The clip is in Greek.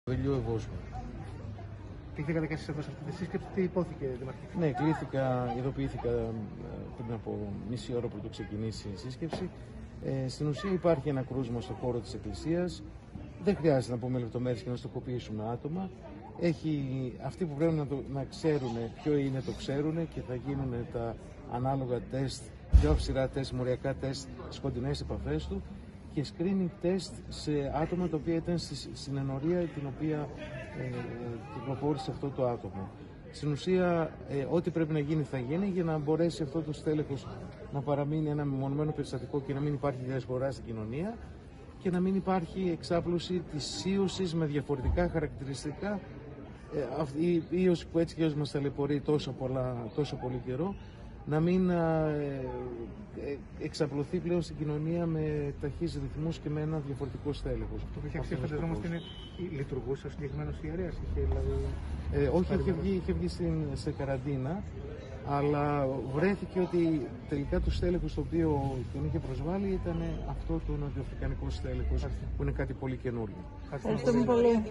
Βελιού Ευόσμου. Κληθήκατε και εσείς εδώ σε αυτή τη σύσκεψη, τι υπόθηκε δημαρχικά? Ναι, ειδοποιήθηκα πριν από μισή ώρα που το ξεκινήσει η σύσκεψη. Στην ουσία υπάρχει ένα κρούσμα στο χώρο της Εκκλησίας. Δεν χρειάζεται να πούμε λεπτομέρειες και να στοχοποιήσουμε άτομα. Αυτοί που πρέπει να ξέρουν ποιο είναι, το ξέρουν και θα γίνουν τα ανάλογα τεστ, πιο αυστηρά τεστ, μοριακά τεστ στις κοντινές επαφές του και screening test σε άτομα τα οποία ήταν στην ενορία την οποία κυκλοφόρησε αυτό το άτομο. Στην ουσία, ό,τι πρέπει να γίνει θα γίνει για να μπορέσει αυτό το στέλεχος να παραμείνει ένα μεμονωμένο περιστατικό και να μην υπάρχει διασπορά στην κοινωνία και να μην υπάρχει εξάπλωση της σίωσης με διαφορετικά χαρακτηριστικά. Η ίωση που έτσι και έτσι μας ταλαιπωρεί τόσο πολύ καιρό, να μην εξαπλωθεί πλέον στην κοινωνία με ταχύς ρυθμούς και με ένα διαφορετικό στέλεχος. Το είχε αξίσει, φανταζόμαστε, είναι λειτουργούσε ο συγκεκριμένος ιερέας? Όχι, είχε βγει σε καραντίνα, αλλά βρέθηκε ότι τελικά το στέλεχος το οποίο τον είχε προσβάλει ήταν αυτό το νοτιοαφρικανικό στέλεχος, που είναι κάτι πολύ καινούργιο. Ευχαριστούμε πολύ.